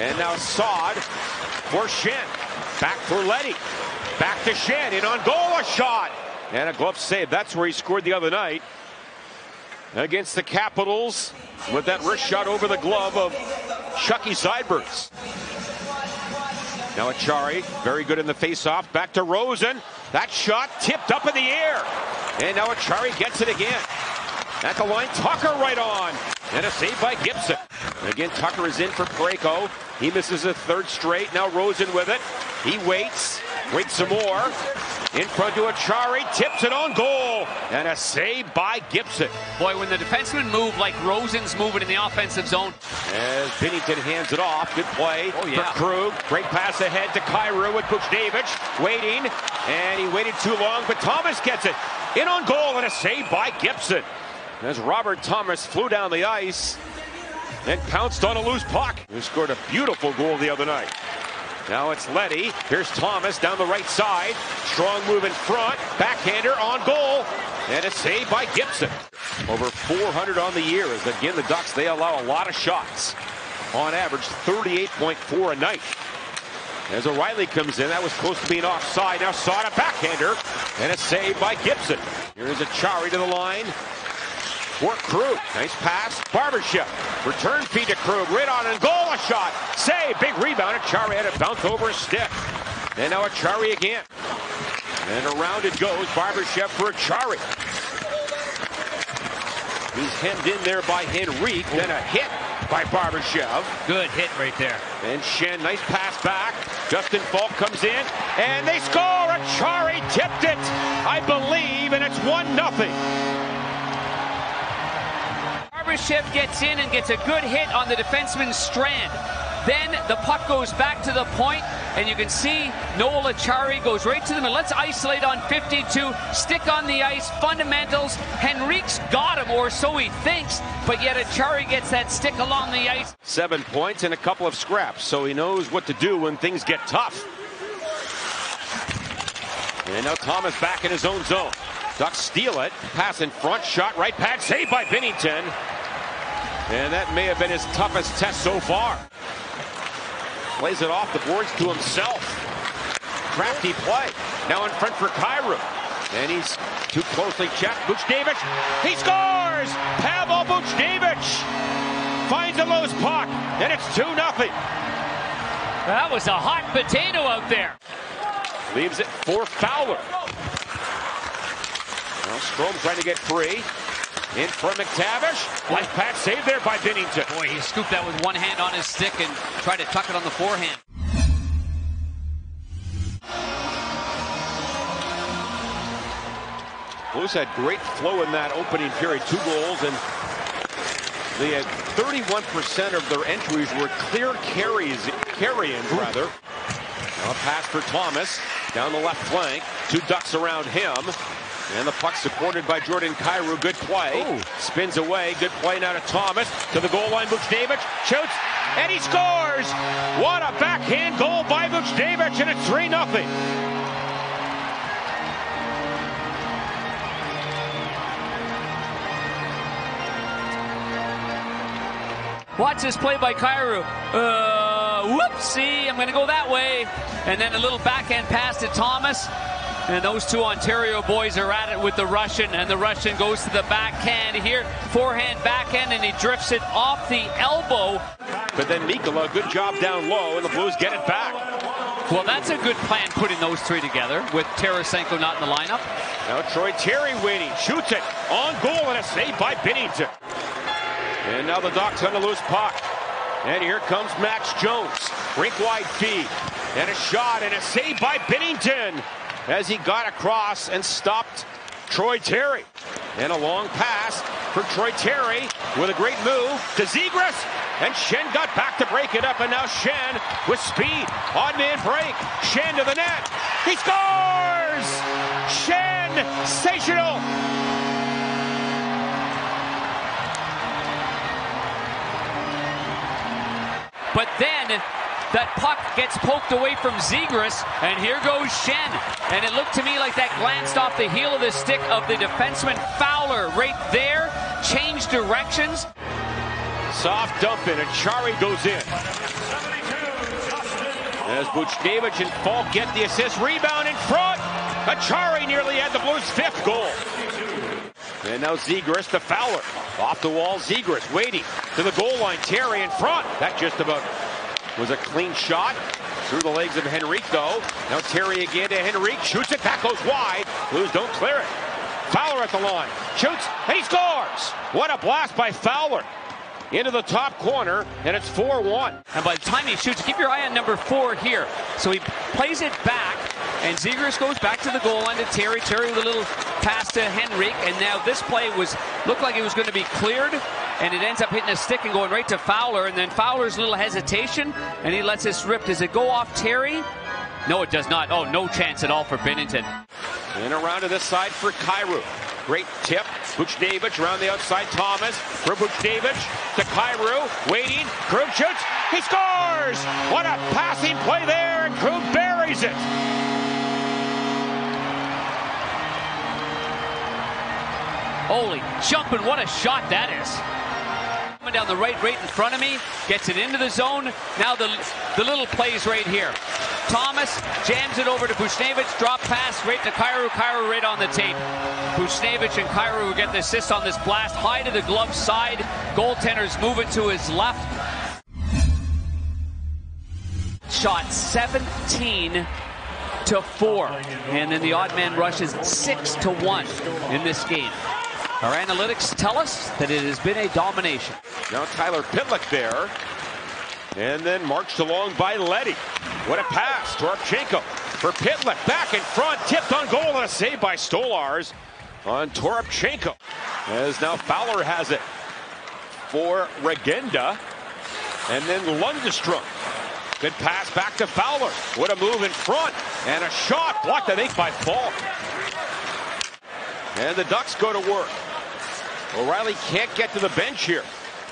And now Saad for Schenn. Back for Leddy. Back to Schenn. In on goal, a shot. And a glove save. That's where he scored the other night against the Capitals with that wrist shot over the glove of Chucky Sideburns. Now Acciari, very good in the face-off. Back to Rosen. That shot tipped up in the air. And now Acciari gets it again. At the line, Tucker right on. And a save by Gibson. And again, Tucker is in for Parayko. He misses a third straight. Now Rosen with it. He waits some more. In front to Acciari, tips it on goal. And a save by Gibson. Boy, when the defensemen move like Rosen's moving in the offensive zone. As Binnington hands it off. Good play for Krug. Great pass ahead to Kyrou with Buchnevich. Waiting. And he waited too long, but Thomas gets it. In on goal and a save by Gibson. As Robert Thomas flew down the ice and pounced on a loose puck. Who scored a beautiful goal the other night. Now it's Leddy. Here's Thomas down the right side. Strong move in front. Backhander on goal. And a save by Gibson. Over 400 on the year. As again, the Ducks, they allow a lot of shots. On average, 38.4 a night. As O'Reilly comes in, that was close to being offside. Now Saad a backhander. And a save by Gibson. Here's Acciari to the line. For Krug. Nice pass. Barbashev. Return feed to Krug. Right on and goal. A shot. Save. Big rebound. Acciari had it bounce over a stick. And now Acciari again. And around it goes. Barbashev for Acciari. He's hemmed in there by Henrique. Then a hit by Barbashev. Good hit right there. And Schenn, nice pass back. Justin Falk comes in. And they score. Acciari tipped it, I believe. And it's 1-0. Barbashev gets in and gets a good hit on the defenseman's strand. Then the puck goes back to the point, and you can see Noel Acciari goes right to the middle. Let's isolate on 52, stick on the ice, fundamentals. Henrique's got him, or so he thinks, but yet Acciari gets that stick along the ice. 7 points and a couple of scraps, so he knows what to do when things get tough. And now Thomas back in his own zone. Ducks steal it. Pass in front. Shot right pad. Saved by Binnington. And that may have been his toughest test so far. Plays it off the boards to himself. Crafty play. Now in front for Kyrou. And he's too closely checked. Buchnevich. He scores! Pavel Buchnevich finds a loose puck. And it's 2-0. That was a hot potato out there. Leaves it for Fowler. Well, Strome trying to get free. In for McTavish. Life pass saved there by Binnington. Boy, he scooped that with one hand on his stick and tried to tuck it on the forehand. Blues had great flow in that opening period. 2 goals, and they had 31% of their entries were clear carry-ins rather. Now a pass for Thomas down the left flank. 2 Ducks around him. And the puck supported by Jordan Kyrou. Good play. Ooh. Spins away. Good play now to Thomas. To the goal line. Buchnevich shoots. And he scores. What a backhand goal by Buchnevich. And it's 3-0. Watch this play by Kyrou. Whoopsie. I'm going to go that way. And then a little backhand pass to Thomas. And those 2 Ontario boys are at it with the Russian, and the Russian goes to the backhand here. Forehand, backhand, and he drifts it off the elbow. But then Mikkola, good job down low, and the Blues get it back. Well, that's a good plan, putting those 3 together with Tarasenko not in the lineup. Now Troy Terry waiting, shoots it, on goal, and a save by Binnington. And now the Ducks on a loose puck. And here comes Max Jones. Rink-wide feed, and a shot, and a save by Binnington, as he got across and stopped Troy Terry. And a long pass for Troy Terry with a great move to Zegras. And Schenn got back to break it up. And now Schenn with speed. Odd man break. Schenn to the net. He scores! Schenn, sensational! But then that puck gets poked away from Zegras, and here goes Schenn. And it looked to me like that glanced off the heel of the stick of the defenseman Fowler right there. Changed directions. Soft dump in. Acciari goes in. As Buchnevich and Falk get the assist. Rebound in front. Achari nearly had the Blues' 5th goal. And now Zegras to Fowler. Off the wall, Zegras waiting to the goal line. Terry in front. That just about was a clean shot. Through the legs of Henrique, though. Now Terry again to Henrique. Shoots it. That goes wide. Blues don't clear it. Fowler at the line. Shoots, and he scores! What a blast by Fowler. Into the top corner, and it's 4-1. And by the time he shoots, keep your eye on number 4 here. So he plays it back, and Zegras goes back to the goal line to Terry. Terry with a little pass to Henrique, and now this play looked like it was going to be cleared, and it ends up hitting a stick and going right to Fowler, and then Fowler's little hesitation, and he lets this rip. Does it go off Terry? No, it does not. Oh, no chance at all for Binnington. And around to this side for Kyrou. Great tip. Buchnevich around the outside. Thomas for Buchnevich to Kyrou. Waiting. Krug shoots. He scores! What a passing play there, and Krug buries it. Holy jumping, what a shot that is. Coming down the right in front of me, gets it into the zone. Now the little plays right here. Thomas jams it over to Buchnevich, drop pass right to Kyrou. Kyrou right on the tape. Buchnevich and Kyrou will get the assist on this blast. High to the glove side. Goaltender's moving to his left. Shot 17-4. And then the odd man rushes 6-1 in this game. Our analytics tell us that it has been a domination. Now Tyler Pitlick there. And then marched along by Leddy. What a pass. Toropchenko for Pitlick. Back in front. Tipped on goal and a save by Stolars on Toropchenko. As now Fowler has it for Regenda. And then Lundestrom. Good pass back to Fowler. What a move in front. And a shot blocked, I think, by Falk. And the Ducks go to work. O'Reilly can't get to the bench here.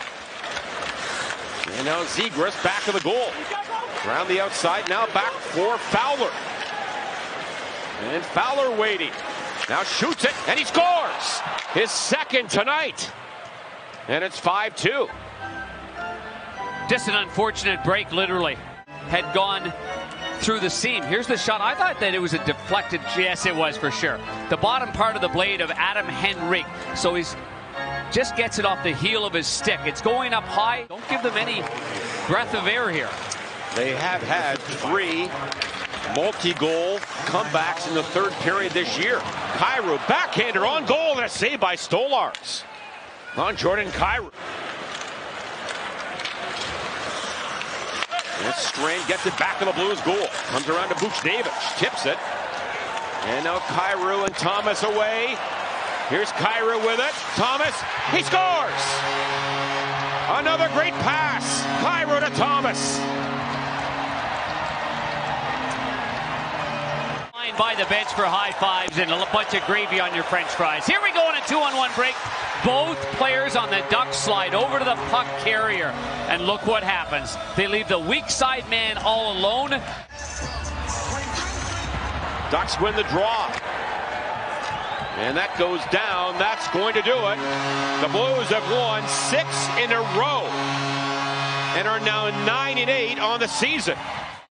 And now Zegras back of the goal. Around the outside, now back for Fowler. And Fowler waiting. Now shoots it, and he scores! His 2nd tonight. And it's 5-2. Just an unfortunate break, literally. Had gone through the seam. Here's the shot. I thought that it was a deflected. Yes, it was for sure. The bottom part of the blade of Adam Henrique. So he's just gets it off the heel of his stick. It's going up high. Don't give them any breath of air here. They have had 3 multi-goal comebacks in the 3rd period this year. Kyrou, backhander on goal, and a save by Stolars on Jordan Kyrou. And Strain gets it back to the Blues goal. Comes around to Buchnevich, tips it. And now Kyrou and Thomas away. Here's Kyrou with it. Thomas, he scores! Another great pass. Kyrou to Thomas. By the bench for high fives and a bunch of gravy on your French fries. Here we go in a 2-on-1 break. Both players on the Ducks slide over to the puck carrier. And look what happens. They leave the weak side man all alone. Ducks win the draw. And that goes down. That's going to do it. The Blues have won 6 in a row and are now 9-8 on the season.